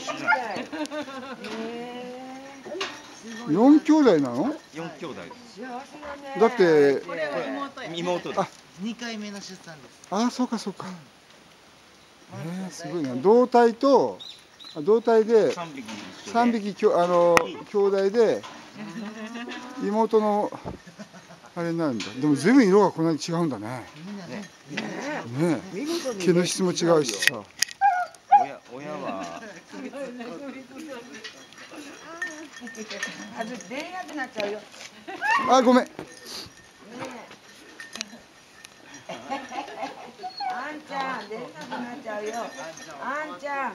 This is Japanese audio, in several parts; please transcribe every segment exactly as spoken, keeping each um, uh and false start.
緒じゃない。 四兄弟なの？ 四兄弟です。 だってこれは妹や。 妹です。 あ、 二回目の出産です。 あ、そうかそうか。えー、すごいな。同体と同体で三匹一緒で。 三匹きょあの兄弟で妹のあれなんだ。でも随分色がこんなに違うんだね。ねえ。毛の質も違うしさ。 親親は。 あ、出れなくなっちゃうよ。 あ、ごめん。 あんちゃん、出れなくなっちゃうよ。あんちゃん。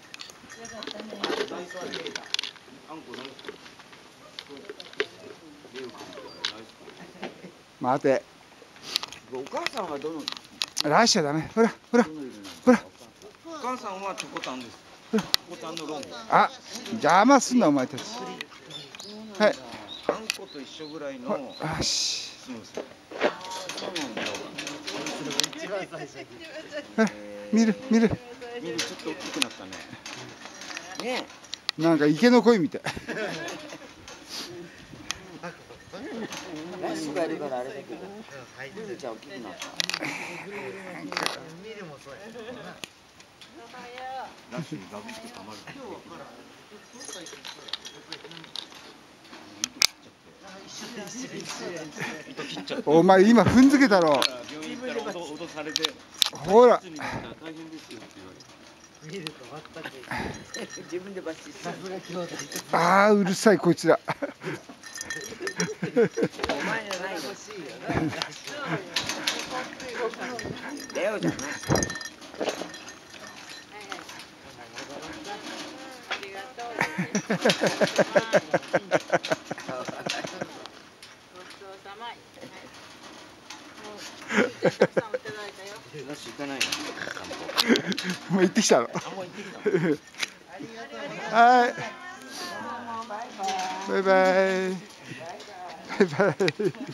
待て。 お母さんはどの。 ラッシャーだね。ほら、ほら、ほら。 お母さんはチョコタンです。チョコタンのロング。 あ、邪魔すんなお前たち。はい。 あんこと一緒ぐらいの。 よし。 そうです。 見る見る。 見るちょっと大きくなったね。 ね。 なんか池の鯉みたい。 ラッシュがいるからあれだけど。ルルちゃん大きくなった。 見るもそうやな。 ラッシュにガブッとたまる。糸切っちゃって。 お前今踏んづけたろ。 病院行ったら脅されて。 ほら。 大変ですよって言われて。 見ると全く。 自分でバッチリ。 さすが兄弟。 ああ、うるさいこいつら。 お前じゃないよ。レオじゃない。 ラッシュ行かないの。 もう行ってきたの。 あ、もう行ってきた。 はい。バイバイ。バイバイ。 あん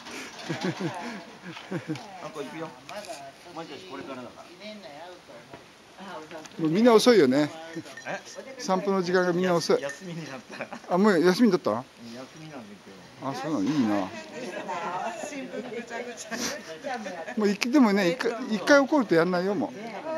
こ行くよ。マジでこれからだから。 もうみんな遅いよね。 え？ 散歩の時間がみんな遅い。 休みになったら。 あ、もう休みだった？ 休みなんだけど。 あ、そうなの、いいな。もう行きでもね、一回一回怒るとやんないよもう。